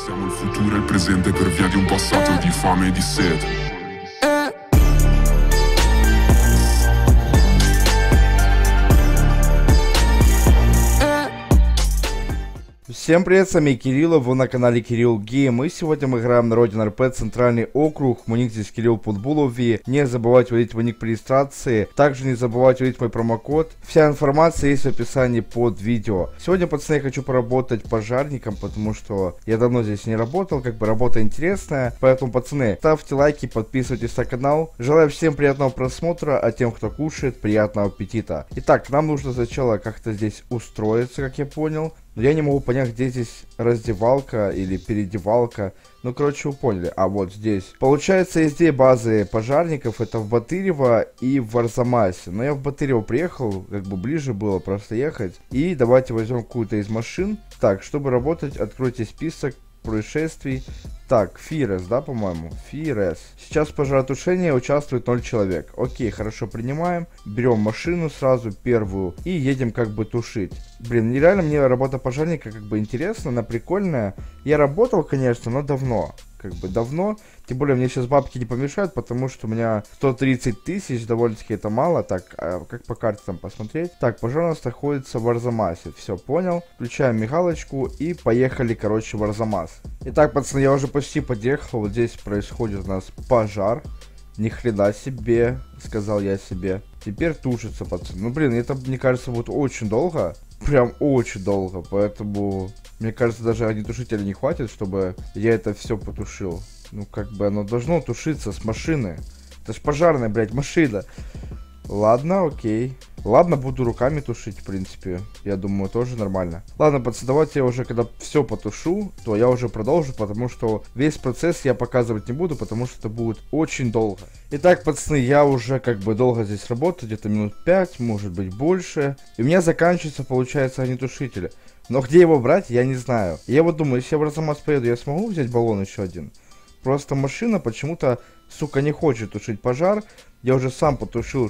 Siamo il futuro e il presente per via di un passato di fame e di sete. Всем привет, с вами Кирилл, вы на канале Кирилл Гейм, и сегодня мы играем на Родин РП, Центральный округ, мой ник здесь Кирилл Путбулови. Не забывайте вводить мой ник при регистрации, также не забывайте вводить мой промокод. Вся информация есть в описании под видео. Сегодня, пацаны, я хочу поработать пожарником, потому что я давно здесь не работал, как бы работа интересная. Поэтому, пацаны, ставьте лайки, подписывайтесь на канал. Желаю всем приятного просмотра, а тем, кто кушает, приятного аппетита. Итак, нам нужно сначала как-то здесь устроиться, как я понял. Но я не могу понять, где здесь раздевалка или переодевалка. Ну, короче, вы поняли. А вот здесь. Получается, есть две базы пожарников. Это в Батырево и в Арзамасе. Но я в Батырево приехал, как бы ближе было просто ехать. И давайте возьмем какую-то из машин. Так, чтобы работать, откройте список происшествий. Так, Фирес, да, по-моему? Фирес. Сейчас в пожаротушении участвует 0 человек. Окей, хорошо, принимаем. Берем машину сразу, первую, и едем как бы тушить. Блин, нереально мне работа пожарника как бы интересна, она прикольная. Я работал, конечно, но давно. Как бы давно. Тем более мне сейчас бабки не помешают, потому что у меня 130 тысяч, довольно-таки это мало. Так, а как по карте там посмотреть? Так, пожар у нас находится в Арзамасе. Все, понял. Включаем мигалочку и поехали, короче, в Арзамас. Итак, пацаны, я уже почти подъехал. Вот здесь происходит у нас пожар. Ни хрена себе, сказал я себе. Теперь тушится, пацаны. Ну, блин, это, мне кажется, будет очень долго. Прям очень долго, поэтому... Мне кажется, даже огнетушителя не хватит, чтобы я это все потушил. Ну, как бы оно должно тушиться с машины. Это ж пожарная, блядь, машина. Ладно, окей. Ладно, буду руками тушить, в принципе. Я думаю, тоже нормально. Ладно, пацаны, давайте я уже, когда все потушу, то я уже продолжу, потому что весь процесс я показывать не буду, потому что это будет очень долго. Итак, пацаны, я уже как бы долго здесь работаю, где-то минут 5, может быть больше. И у меня заканчивается, получается, огнетушитель. Но где его брать, я не знаю. Я вот думаю, если я в Арзамас поеду, я смогу взять баллон еще один? Просто машина почему-то, сука, не хочет тушить пожар. Я уже сам потушил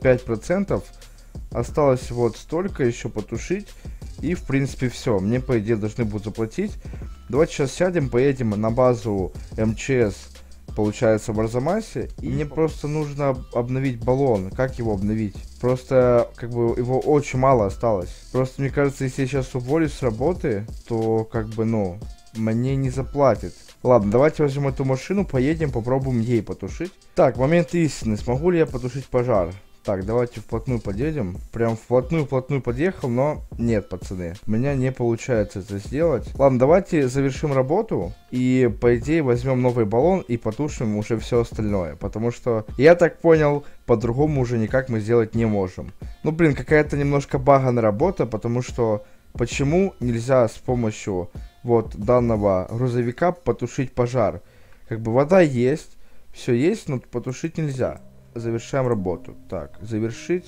65%. Осталось вот столько еще потушить. И, в принципе, все. Мне, по идее, должны будут заплатить. Давайте сейчас сядем, поедем на базу МЧС, получается, в Арзамасе. И мне просто нужно обновить баллон. Как его обновить? Просто, как бы, его очень мало осталось. Просто, мне кажется, если я сейчас уволюсь с работы, то, как бы, ну, мне не заплатят. Ладно, давайте возьмем эту машину, поедем, попробуем ей потушить. Так, момент истины. Смогу ли я потушить пожар? Так, давайте вплотную подъедем. Прям вплотную подъехал, но нет, пацаны. У меня не получается это сделать. Ладно, давайте завершим работу. И, по идее, возьмем новый баллон и потушим уже все остальное. Потому что, я так понял, по-другому уже никак мы сделать не можем. Ну, блин, какая-то немножко баганая работа, потому что... Почему нельзя с помощью вот данного грузовика потушить пожар? Как бы вода есть, все есть, но потушить нельзя. Завершаем работу. Так, завершить.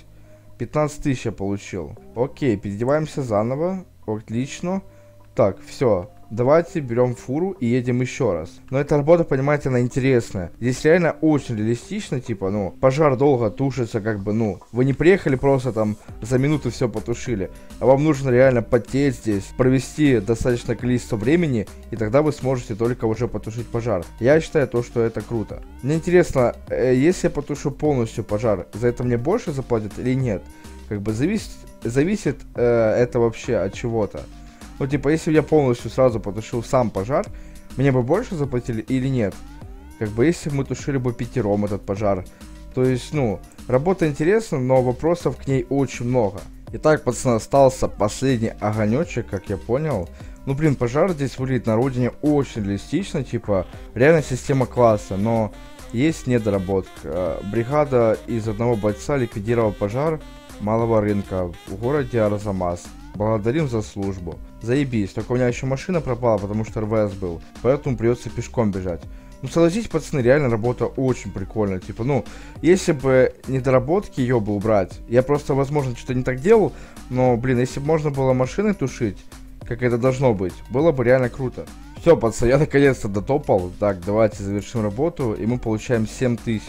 15 тысяч я получил. Окей, переодеваемся заново. Отлично. Так, все. Давайте берем фуру и едем еще раз. Но эта работа, понимаете, она интересная. Здесь реально очень реалистично, типа, ну, пожар долго тушится, как бы, ну, вы не приехали просто там за минуту все потушили, а вам нужно реально потеть здесь, провести достаточное количество времени, и тогда вы сможете только уже потушить пожар. Я считаю то, что это круто. Мне интересно, если я потушу полностью пожар, за это мне больше заплатят или нет? Как бы зависит это вообще от чего-то. Ну, типа, если я полностью сразу потушил сам пожар, мне бы больше заплатили или нет? Как бы, если мы тушили бы пятером этот пожар. То есть, ну, работа интересна, но вопросов к ней очень много. Итак, пацаны, остался последний огонечек, как я понял. Ну, блин, пожар здесь выглядит на родине очень реалистично, типа, реально система класса, но есть недоработка. Бригада из одного бойца ликвидировала пожар малого рынка в городе Арзамас. Благодарим за службу. Заебись, только у меня еще машина пропала, потому что РВС был. Поэтому придется пешком бежать. Ну, согласитесь, пацаны, реально работа очень прикольная. Типа, ну, если бы недоработки ее бы убрать. Я просто, возможно, что-то не так делал. Но, блин, если бы можно было машины тушить, как это должно быть, было бы реально круто. Все, пацаны, я наконец-то дотопал. Так, давайте завершим работу. И мы получаем 7000.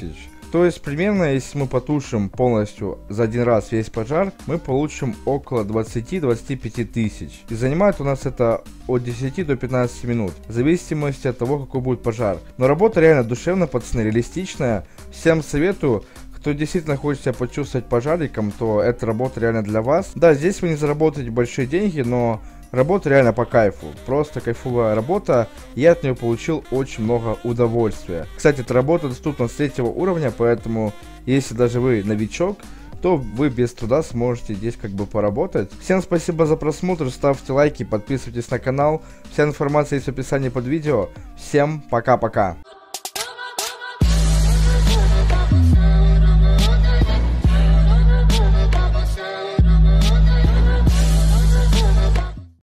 То есть примерно, если мы потушим полностью за один раз весь пожар, мы получим около 20-25 тысяч. И занимает у нас это от 10 до 15 минут, в зависимости от того, какой будет пожар. Но работа реально душевная, пацаны, реалистичная. Всем советую. Кто действительно хочет себя почувствовать пожарником, то эта работа реально для вас. Да, здесь вы не заработаете большие деньги, но работа реально по кайфу. Просто кайфовая работа. Я от нее получил очень много удовольствия. Кстати, эта работа доступна с 3-го уровня, поэтому если даже вы новичок, то вы без труда сможете здесь как бы поработать. Всем спасибо за просмотр, ставьте лайки, подписывайтесь на канал. Вся информация есть в описании под видео. Всем пока-пока.